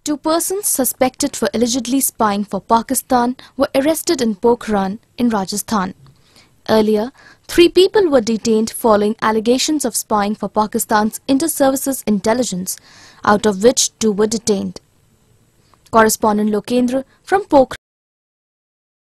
Two persons suspected for allegedly spying for Pakistan were arrested in Pokhran in Rajasthan. Earlier, 3 people were detained following allegations of spying for Pakistan's inter-services intelligence, out of which 2 were detained. Correspondent Lokendra from Pokhran